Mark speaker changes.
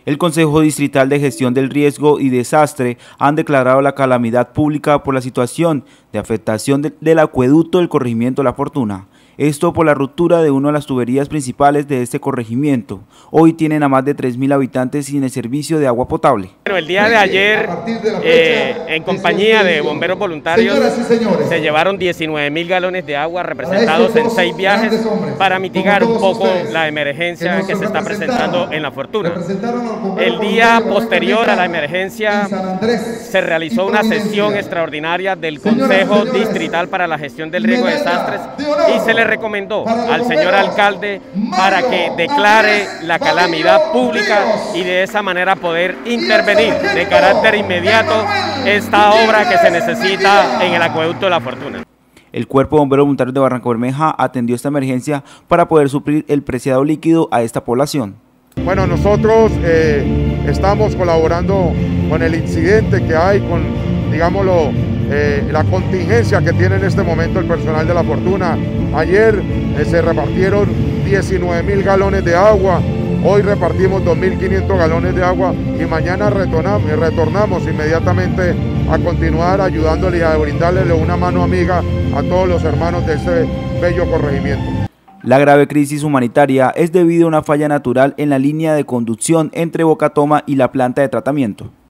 Speaker 1: El Consejo Distrital de Gestión del Riesgo y Desastre han declarado la calamidad pública por la situación de afectación del acueducto del corregimiento La Fortuna. Esto por la ruptura de una de las tuberías principales de este corregimiento. Hoy tienen a más de 3.000 habitantes sin el servicio de agua potable.
Speaker 2: Bueno, el día de ayer, en compañía de bomberos voluntarios, se llevaron 19.000 galones de agua representados en 6 viajes para mitigar un poco la emergencia que se está presentando en La Fortuna. El día posterior a la emergencia se realizó una sesión extraordinaria del Consejo Distrital para la Gestión del Riesgo y Desastres y se le recomendó al señor alcalde para que declare la calamidad pública y de esa manera poder intervenir de carácter inmediato esta obra que se necesita en el acueducto de La Fortuna.
Speaker 1: El Cuerpo de Bomberos Voluntarios de Barrancabermeja atendió esta emergencia para poder suplir el preciado líquido a esta población.
Speaker 3: Bueno, nosotros estamos colaborando con el incidente que hay, con, digámoslo, la contingencia que tiene en este momento el personal de La Fortuna. Ayer se repartieron 19.000 galones de agua, hoy repartimos 2.500 galones de agua y mañana retornamos inmediatamente a continuar ayudándole y a brindarle una mano amiga a todos los hermanos de este bello corregimiento.
Speaker 1: La grave crisis humanitaria es debido a una falla natural en la línea de conducción entre Boca Toma y la planta de tratamiento.